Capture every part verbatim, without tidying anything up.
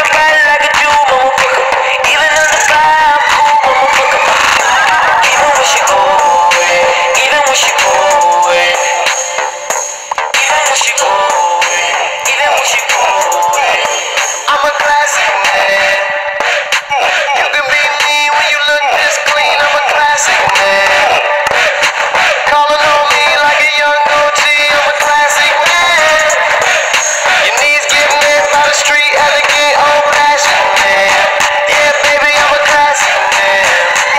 body like a Jew, motherfucker. Even on the fire, I'm cool, motherfucker. Even when she go away, even when she go away, even when she go away, even when she go away. I'm a classic man. You can be me when you look this clean. I'm a classic man. Calling on me like a young O G. I'm a classic man. Your knees get met by the street, elegant, old fashioned man. Yeah, baby, I'm a classic man.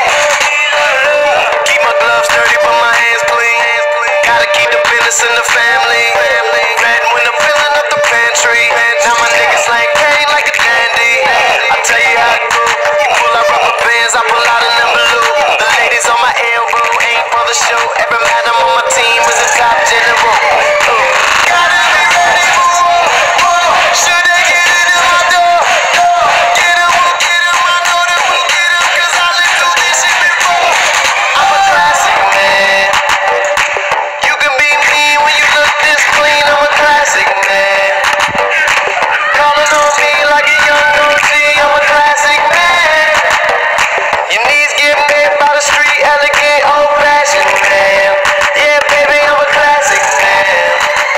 Keep my gloves dirty, but my hands clean. Gotta keep the business in the family. Red when I'm filling up the pantry. Now my niggas like cane like a dandy. I tell you how it go. You pull out rubber bands, I pull out an envelope. The ladies on my elbow ain't for the show. Every man I'm on my team is a top general. Gotta be ready for war. Should they get into my door? Get 'em, we'll get 'em. I know that we'll get 'em, 'cause I lived through this shit before. I'm a classic man. You can be me when you look this clean. I'm a classic man. Calling on me like a young O G. I'm a classic man. Your knees get bent by the street, elegant, old fashioned man. Yeah, baby, I'm a classic man.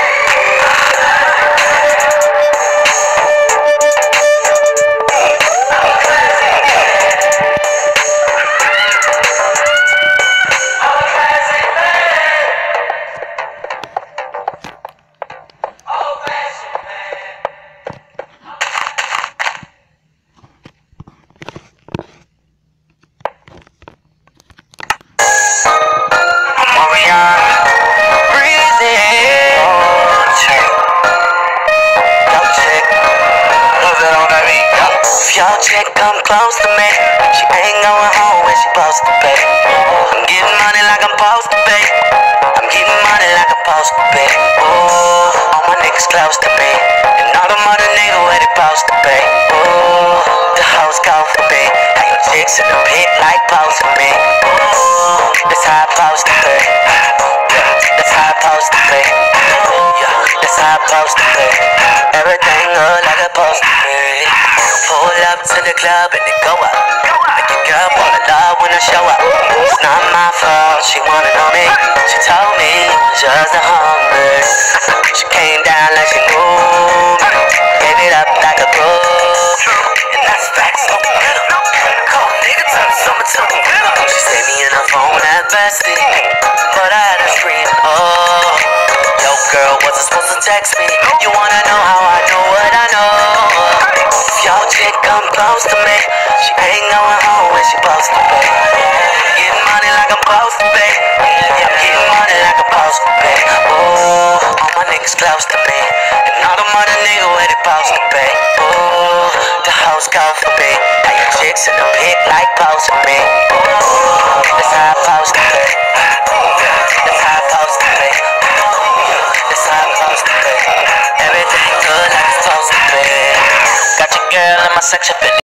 Y'all chick come close to me. She ain't going home when she supposed to pay. I'm getting money like I'm supposed to pay. I'm getting money like I'm supposed to pay. Oh, all my niggas close to me, and all them other niggas where they supposed to pay. Oh, the hoes go for me. Got your chicks in the pit like supposed to be. Oh, that's how I'm supposed to pay. That's how I'm supposed to pay. Yeah, that's how I'm supposed to pay. Everything good like it's supposed to be. Pull up to the club and then go up. Make your girl fall in love when I show up. It's not my fault, she wanted on me. She told me it was just a hunger. She came down like she knew me. Gave it up like a groove. And that's facts, don't be bitter. Call nigga, turn the summer to the winter. She saved me in her phone at bestie, but I had her screaming, oh. Yo girl, wasn't supposed to text me. You wanna know how I know what I know? Yo chick come close to me. She ain't going home when she supposed to pay. Getting money like I'm supposed to pay. Yeah, I'm getting money like I'm supposed to pay. Oh, all my niggas close to me, and all them other niggas where they supposed to pay. Oh, the hoes go for me. Got your chicks in the pit like supposed to be. Oh, that's how I'm supposed to pay. That's how I'm supposed to pay. That's how I'm supposed to pay. Everything good like it's supposed to be. Got your girl in my section.